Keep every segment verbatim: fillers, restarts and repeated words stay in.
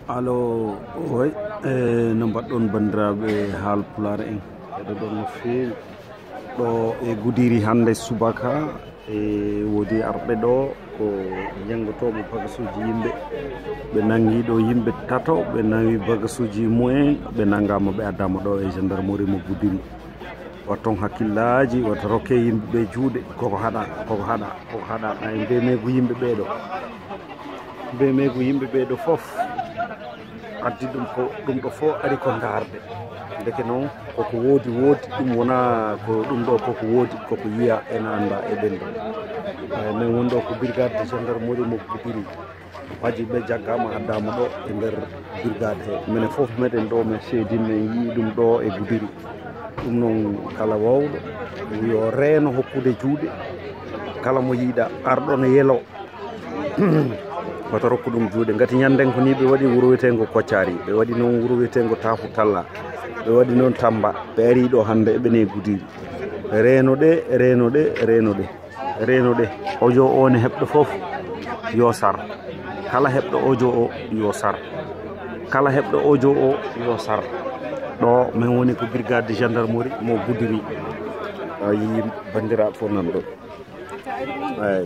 Allo way e no mbaɗɗon bandiraɓe Haalpulaar en heɗoɗon no feewi ɗo e Goudiri hande subaka e wodi arɓe ɗo ko janggotoɓe bagasuji yimɓe ɓe nangi ɗo yimɓe tato ɓe nawi bagasuji mumen ɓe nangama ɓe addama ɗo e gendarmerie mo Goudiri watton hakkillaji wata rokke yimɓeɓe juuɗe koko haɗa koko haɗa koko haɗa ay mbemego yimɓe ɓeɗo mbemego yimɓe ɓeɗo foof addi ɗum ko ɗum ɗo fof ari ko darde deke noon koko woodi woodi ɗum wona ko ɗum ɗo koko woodi koko yiya ena anda e ɓenɗo min woni ɗo ko brigade de gendarmerie mo Goudiri waji ɓe jaggama addama ɗo e nder brigade he minen foof meɗen ɗo min seedin min yii ɗum ɗo e Goudiri ɗum noon kala wawɗo yo reeno hokkude juuɗe kala mo yiiɗa arɗo no yelo wata rokku ɗum juuɗe gati ñanden ko ni ɓe waɗi wuro wiyetengo Koccari ɓe waɗi noon wuro wiyetengo Tafu Talla ɓe waɗi noon Tamba ɓe ari ɗo hande eɓene Goudiri reenoɗe reenoɗe reenoɗe reenoɗe audio o ne heɓɗo foof yo sar kala heɓɗo audio o yo sar kala heɓɗo audio o yo sar ɗo min woni ko brigade de gendarmerie mo Goudiri a yi bandiraɓe fof nan ɗo eyi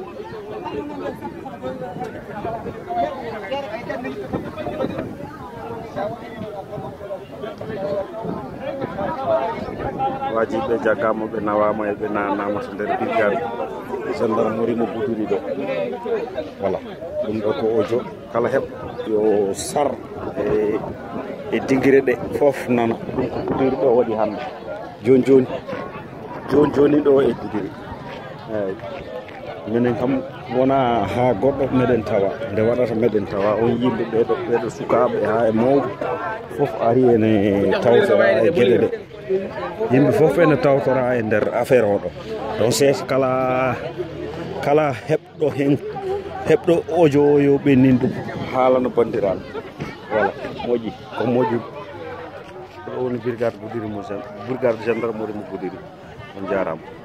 waji ɓe jaggama ɓe nawama e ɓe nanama to nder brigade gendarmerie mo Goudiri ɗo voilà ɗum ɗo ko audio kala heɓ yo sar e e digire ɗe foof nana ɗum ko Goudiri ɗo waɗi hande joni joni joni joni ɗo e Goudiri eyyi minen kam wona ha goɗɗo meɗen tawa nde waɗata meɗen tawa on yimɓe ɓeɗo ɓeɗo sukaɓe ha e mawɓe foof ari ene tawtora e gueɗe ɗe yimɓe foof ene tawtora e nder affaire oɗo donc c'est kala kala heɓɗo hen heɓɗo audio o yo ɓennin ɗum haalano bandiraɓe voilà moƴƴi ko moƴƴi ɗo woni brigade Goudiri mo brigade gendarmerie mo Goudiri on jarama.